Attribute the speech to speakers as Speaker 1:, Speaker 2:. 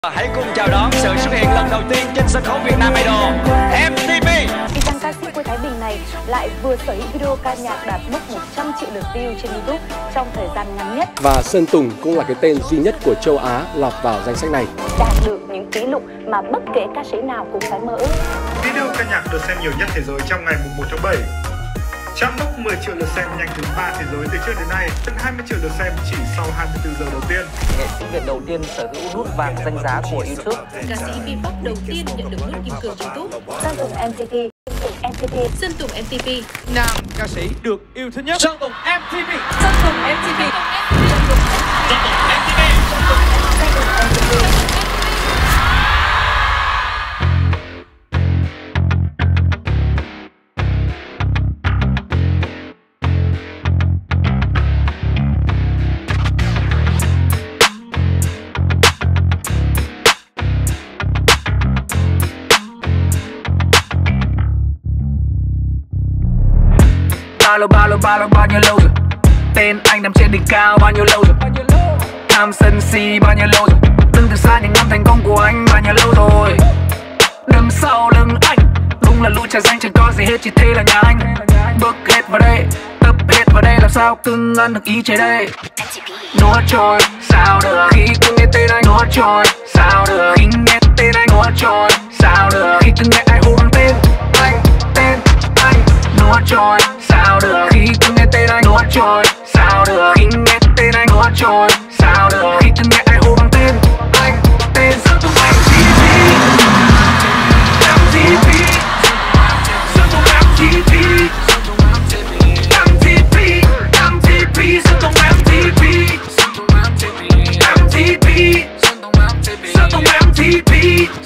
Speaker 1: Hãy cùng chào đón sự xuất hiện lần đầu tiên trên sân khấu Việt Nam Idol MTV.
Speaker 2: Chàng ca sĩ quê Thái Bình này lại vừa sở hữu video ca nhạc đạt mốc 100 triệu lượt view trên YouTube trong thời gian ngắn nhất.
Speaker 3: Và Sơn Tùng cũng là cái tên duy nhất của châu Á lọt vào danh sách này.
Speaker 2: Đạt được những kỷ lục mà bất kể ca sĩ nào cũng phải mơ ước.
Speaker 4: Video ca nhạc được xem nhiều nhất thế giới trong ngày 1 tháng 7. Chạm mốc 10 triệu lượt xem nhanh thứ 3 thế giới từ trước đến nay, gần 20 triệu lượt xem chỉ sau 24 giờ đầu tiên.
Speaker 5: Nghệ sĩ Việt đầu tiên sở hữu nút vàng danh giá của YouTube.
Speaker 6: Ca sĩ Vpop đầu tiên nhận được nút kim cương YouTube.
Speaker 2: Sơn Tùng MTV.
Speaker 6: Sơn Tùng MTV.
Speaker 1: Nam ca sĩ được yêu thích nhất. Sơn Tùng MTV.
Speaker 6: Sơn Tùng MTV.
Speaker 5: Bao nhiêu lâu rồi? Tên anh nằm trên đỉnh cao bao nhiêu lâu rồi? Tham sân si bao nhiêu lâu rồi? Đứng từ xa những năm thành công của anh bao nhiêu lâu rồi? Đứng sau lưng anh đúng là lũ trà danh chẳng có gì hết, chỉ thế là nhà anh. Bước hết vào đây, tập hết vào đây, làm sao cưng ăn được ý chế đây? Nuốt trôi sao được khi cứ nghe tên anh? Nuốt trôi sao được khi nghe tên anh? Nuốt trôi sao được khi cứ nghe ai hô bằng tên anh? Tên anh nuốt trôi sao được khi cứ nghe tên anh? Nuốt trôi sao được khi nghe tên anh? Nuốt trôi sao được khi cứ nghe ai hô bằng tên anh? Tên Sơn Tùng MTV. MTV. Sơn Tùng MTV. MTV. MTV. Sơn Tùng MTV. MTV. Sơn Tùng MTV.